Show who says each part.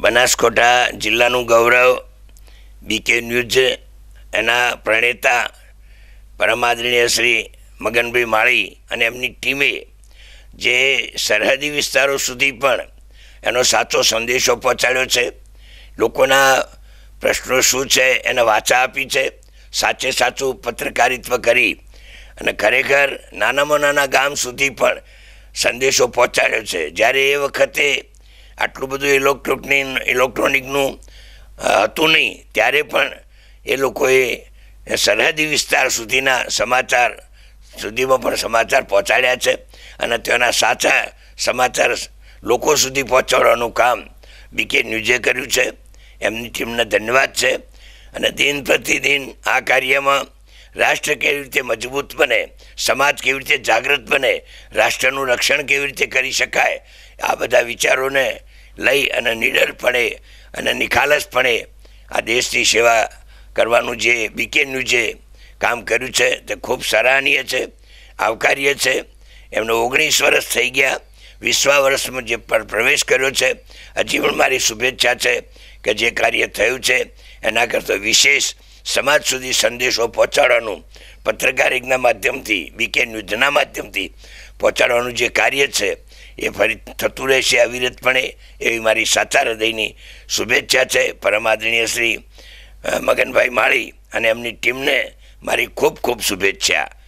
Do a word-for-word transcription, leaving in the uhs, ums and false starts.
Speaker 1: બનાસકાંઠા જિલ્લાનું ગૌરવ બીકે ન્યૂઝ એના પ્રણેતા પરમાદરણીય શ્રી મગનભાઈ માળી અને એમની ટીમે જે સરહદી વિસ્તારો સુધી પણ એનો સાચો સંદેશો પહોંચાડ્યો છે. લોકોના પ્રશ્નો શું છે એને વાચા આપી છે. સાચે સાચું પત્રકારિત્વ કરી અને ખરેખર નાનામાં નાના ગામ સુધી પણ સંદેશો પહોંચાડ્યો છે. જ્યારે એ વખતે આટલું બધું ઇલેક્ટ્રોનિક ઇલેક્ટ્રોનિકનું હતું નહીં, ત્યારે પણ એ લોકોએ સરહદી વિસ્તાર સુધીના સમાચાર સુધીમાં પણ સમાચાર પહોંચાડ્યા છે અને તેના સાચા સમાચાર લોકો સુધી પહોંચાડવાનું કામ બીકે ન્યૂઝે કર્યું છે. એમની ટીમને ધન્યવાદ છે. અને દિન પ્રતિદિન આ કાર્યમાં રાષ્ટ્ર કેવી રીતે મજબૂત બને, સમાજ કેવી રીતે જાગૃત બને, રાષ્ટ્રનું રક્ષણ કેવી રીતે કરી શકાય, આ બધા વિચારોને લઈ અને નિડરપણે અને નિખાલસપણે આ દેશની સેવા કરવાનું જે બીકે ન્યૂઝે કામ કર્યું છે તે ખૂબ સરાહનીય છે, આવકાર્ય છે. એમનો ઓગણીસ વર્ષ થઈ ગયા, વીસમા વર્ષમાં જે પર પ્રવેશ કર્યો છે. હજી પણ મારી શુભેચ્છા છે કે જે કાર્ય થયું છે એના કરતાં વિશેષ સમાજ સુધી સંદેશો પહોંચાડવાનું પત્રકારિતાના માધ્યમથી, બીકે ન્યૂઝના માધ્યમથી પહોંચાડવાનું જે કાર્ય છે એ ફરી થતું રહેશે અવિરતપણે, એવી મારી સાચા હૃદયની શુભેચ્છા છે. પરમાદરણીય શ્રી મગનભાઈ માળી અને એમની ટીમને મારી ખૂબ ખૂબ શુભેચ્છા.